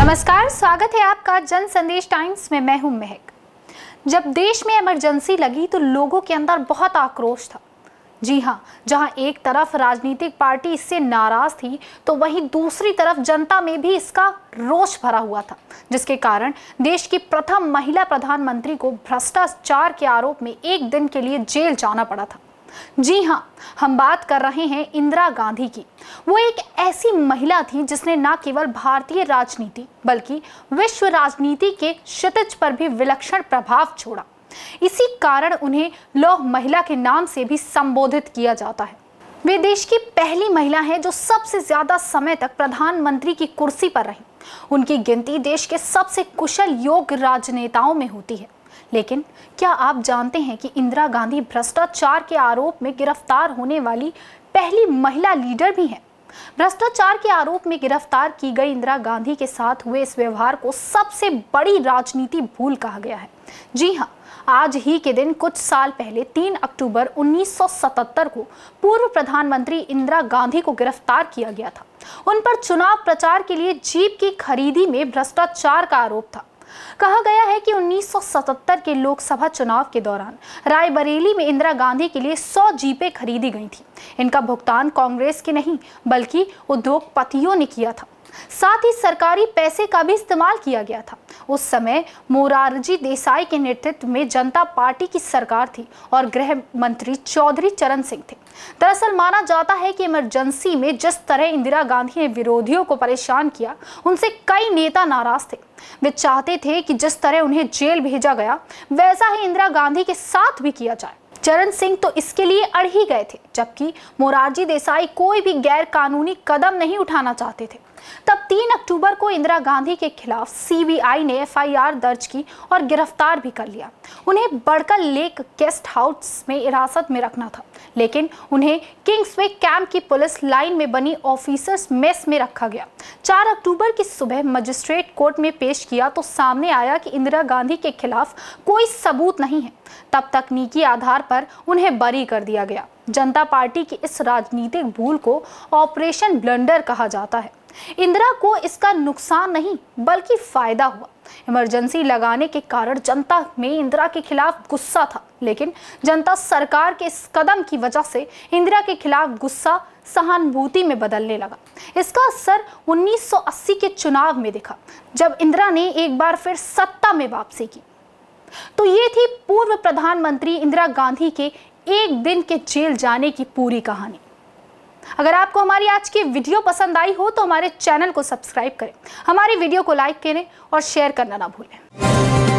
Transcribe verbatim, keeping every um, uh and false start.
नमस्कार, स्वागत है आपका जन संदेश टाइम्स में। मैं हूं महक। जब देश में इमरजेंसी लगी तो लोगों के अंदर बहुत आक्रोश था। जी हां, जहां एक तरफ राजनीतिक पार्टी इससे नाराज थी तो वहीं दूसरी तरफ जनता में भी इसका रोष भरा हुआ था, जिसके कारण देश की प्रथम महिला प्रधानमंत्री को भ्रष्टाचार के आरोप में एक दिन के लिए जेल जाना पड़ा था। जी हां, हम बात कर रहे हैं इंदिरा गांधी की। वो एक ऐसी महिला थी जिसने न केवल भारतीय राजनीति बल्कि विश्व राजनीति के क्षितिज पर भी विलक्षण प्रभाव छोड़ा। इसी कारण उन्हें लौह महिला के नाम से भी संबोधित किया जाता है। वे देश की पहली महिला हैं जो सबसे ज्यादा समय तक प्रधानमंत्री की कुर्सी पर रही। उनकी गिनती देश के सबसे कुशल योग्य राजनेताओं में होती है। लेकिन क्या आप जानते हैं कि इंदिरा गांधी भ्रष्टाचार के आरोप में गिरफ्तार होने वाली पहली महिला लीडर भी हैं? भ्रष्टाचार के आरोप में गिरफ्तार की गई इंदिरा गांधी के साथ हुए इस व्यवहार को सबसे बड़ी राजनीति भूल कहा गया है। जी हां, आज ही के दिन कुछ साल पहले तीन अक्टूबर उन्नीस सौ सतहत्तर को पूर्व प्रधानमंत्री इंदिरा गांधी को गिरफ्तार किया गया था। उन पर चुनाव प्रचार के लिए जीप की खरीदी में भ्रष्टाचार का आरोप था। कहा गया है कि उन्नीस सौ सतहत्तर के लोकसभा चुनाव के दौरान रायबरेली में इंदिरा गांधी के लिए सौ जीपें खरीदी गई थी। इनका भुगतान कांग्रेस के नहीं बल्कि उद्योगपतियों ने किया था। साथ ही सरकारी पैसे का भी इस्तेमाल किया गया था। उस समय मोरारजी देसाई के नेतृत्व में जनता पार्टी की सरकार थी और गृह मंत्री चौधरी चरण सिंह थे। दरअसल माना जाता है कि इमरजेंसी में जिस तरह इंदिरा गांधी ने विरोधियों को परेशान किया, उनसे कई नेता नाराज थे। वे चाहते थे कि जिस तरह उन्हें जेल भेजा गया वैसा ही इंदिरा गांधी के साथ भी किया जाए। चरण सिंह तो इसके लिए अड़ ही गए थे, जबकि मोरारजी देसाई कोई भी गैर कानूनी कदम नहीं उठाना चाहते थे। तब तीन अक्टूबर को इंदिरा गांधी के खिलाफ सीबीआई ने एफ आई आर दर्ज की और गिरफ्तार भी कर लिया। उन्हें बड़कल लेक गेस्ट हाउस में हिरासत में रखना था, लेकिन उन्हें किंग्सवे कैंप की पुलिस लाइन में बनी ऑफिसर्स मेस में रखा गया। चार अक्टूबर की सुबह मजिस्ट्रेट कोर्ट में पेश किया तो सामने आया कि इंदिरा गांधी के खिलाफ कोई सबूत नहीं है। तब तकनीकी आधार पर उन्हें बरी कर दिया गया। जनता पार्टी की इस राजनीतिक भूल को ऑपरेशन ब्लंडर कहा जाता है। इंदिरा को इसका नुकसान नहीं बल्कि फायदा हुआ। इमरजेंसी लगाने के कारण जनता में इंदिरा के खिलाफ गुस्सा था, लेकिन जनता सरकार के इस कदम की वजह से इंदिरा के खिलाफ गुस्सा सहानुभूति में बदलने लगा। इसका असर उन्नीस सौ अस्सी के चुनाव में दिखा, जब इंदिरा ने एक बार फिर सत्ता में वापसी की। तो ये थी पूर्व प्रधानमंत्री इंदिरा गांधी के एक दिन के जेल जाने की पूरी कहानी। अगर आपको हमारी आज की वीडियो पसंद आई हो तो हमारे चैनल को सब्सक्राइब करें, हमारी वीडियो को लाइक करें और शेयर करना ना भूलें।